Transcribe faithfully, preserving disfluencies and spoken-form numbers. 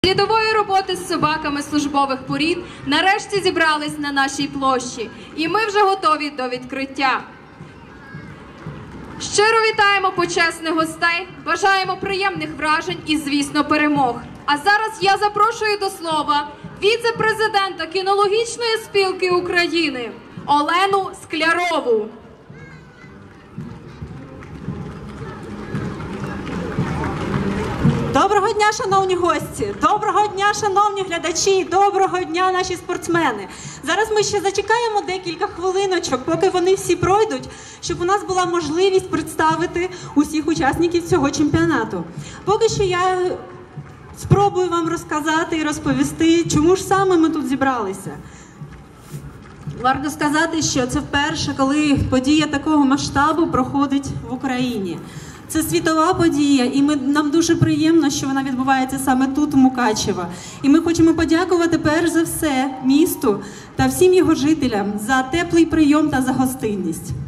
Рядової роботи з собаками службових порід нарешті зібрались на нашій площі, і ми вже готові до відкриття. Щиро вітаємо почесних гостей, бажаємо приємних вражень і, звісно, перемог. А зараз я запрошую до слова віце-президента кінологічної спілки України Олену Склярову. Доброго дня, шановні гості! Доброго дня, шановні глядачі! Доброго дня, наші спортсмени! Зараз ми ще зачекаємо декілька хвилиночок, поки вони всі пройдуть, щоб у нас була можливість представити усіх учасників цього чемпіонату. Поки що я спробую вам розказати і розповісти, чому ж саме ми тут зібралися. Варто сказати, що це вперше, коли подія такого масштабу проходить в Україні. Це світова подія, і ми, нам дуже приємно, що вона відбувається саме тут, у Мукачево. І ми хочемо подякувати перш за все місту та всім його жителям за теплий прийом та за гостинність.